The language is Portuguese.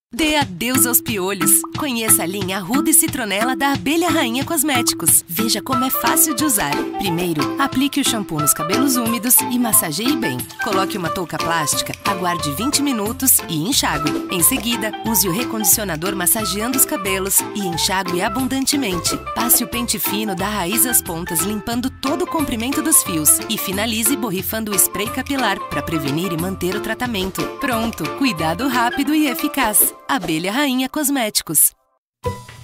Dê adeus aos piolhos. Conheça a linha Arruda e Citronela da Abelha Rainha Cosméticos. Veja como é fácil de usar. Primeiro, aplique o shampoo nos cabelos úmidos e massageie bem. Coloque uma touca plástica, aguarde 20 minutos e enxague. Em seguida, use o recondicionador massageando os cabelos e enxague abundantemente. Passe o pente fino da raiz às pontas, limpando todo o comprimento dos fios. E finalize borrifando o spray capilar para prevenir e manter o tratamento. Pronto! Cuidado rápido e eficaz. Abelha Rainha Cosméticos.